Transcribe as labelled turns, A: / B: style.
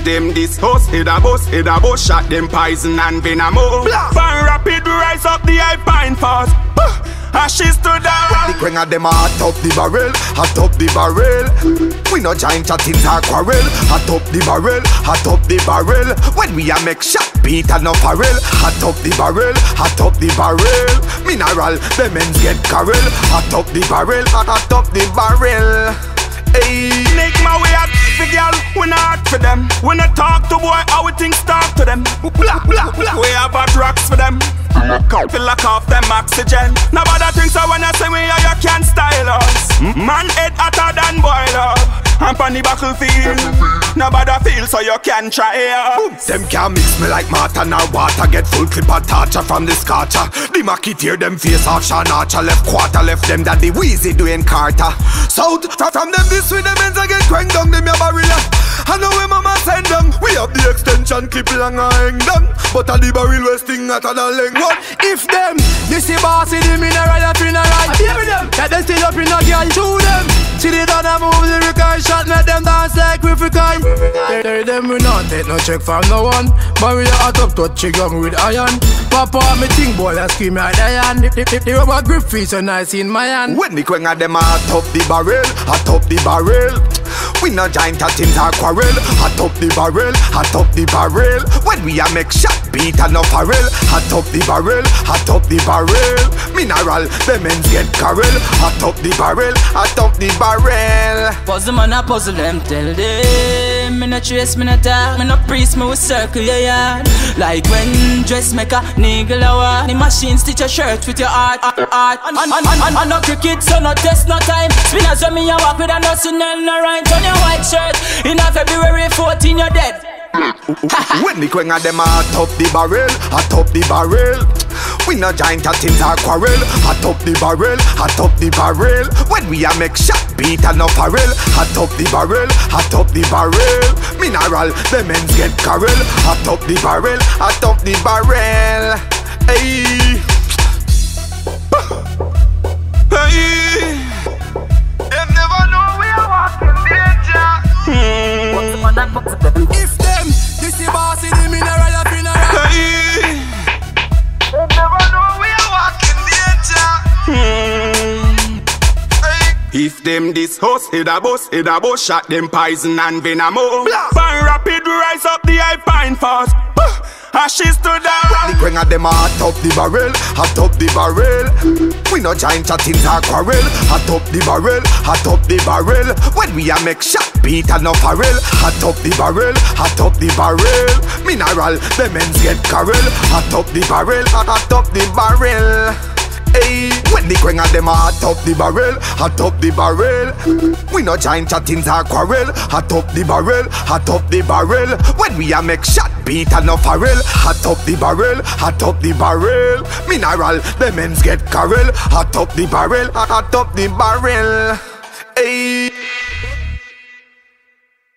A: them this house, it a bus shot them poison and venom. Fan rapid, we rise up the high pine fast. Ashes to the
B: The queen of them hot up the barrel, hot up the barrel. We no giant chatting or quarrel. Hot up the barrel, hot up the barrel. When we a make shot, beat and no farrel. Hot up the barrel, hot up the barrel. Mineral, the men's get carrel. Hot up the barrel, hot up the barrel. Hey.
A: Make my way out for girl, we not hard for them. We not talk to boy, how we things talk to them. We have hot rocks for them. Feel like off them oxygen. Nobody thinks so when I say we are, you can't style us. Man head hotter than boiler. I'm on the battlefield. Nobody feel so you can try us.
B: Them can't mix me like Martha nor water. Get full clip of torture from the scotcher. The Mackie tear them face off Sean Archer. Left quarter, left them daddy Wheezy doing Carter. South, from them this with them ends I get cranked down. Them your barrier. I know where mama send them. We have the extension clip long and hang them. But a the barrel wasting hotter than length. What if them? This is bossy, the mineral up in a right. Get them still up in a girl. Shoot them. See they done a move the record shot. Make them dance like we freaking. Tell them we not take no check from no one. Barrier hot up touch you gun with iron. Papa me think boy I scream like Diane. The rubber grip feel so nice in my hand. When the queen of them hot up the barrel, hot up the barrel. We no giant chatting or quarrel. Hot up the barrel, hot up the barrel. When we a make shot, beat and no farrel. Hot up the barrel, hot up the barrel. Mineral, the men's get carrel. Hot up the barrel, hot up the barrel.
C: Puzzle man a puzzle them, tell them. Me no trace, me no talk, me no priest, me will circle your yard. Like when dressmaker, niggle a war. The machine stitch a shirt with your heart. And no cricket, so no test, no time. Spinners when me a walk with a nothing and no rhyme. On your white shirt, in a February 14 you're dead.
B: When the queen of them hot up the barrel, hot up the barrel. We no giant chatting or quarrel. Hot up the barrel, hot up the barrel. When we a make shot, beat and no farrel. Hot up the barrel, hot up the barrel. Mineral, the men's get carrel. Hot up the barrel, hot up the barrel. Hey. Hey. Them never know we are walking danger. If them, this is bossy, the mineral up in a rock. Hey. They never know we are walking danger. Hey.
A: If them this house, it a bus shot them poison and venom. Fan rapid, we rise up the high pine fast. Ashes to the
B: The queen of them hot up the barrel, hot up the barrel. We no giant chatting or quarrel. Hot up the barrel, hot up the barrel. When we a make shot, beat and no farrel. Hot up the barrel, hot up the barrel. Mineral, the men's get carrel. Hot up the barrel, hot up the barrel. Hey, when the queen of them hot up the barrel, hot up the barrel. We no giant chatting or quarrel. Hot up the barrel, hot up the barrel. When we a make shot, beat and no farrel. Hot up the barrel, hot up the barrel. Mineral, the men's get carrel. Hot up the barrel, hot up the barrel. Hey.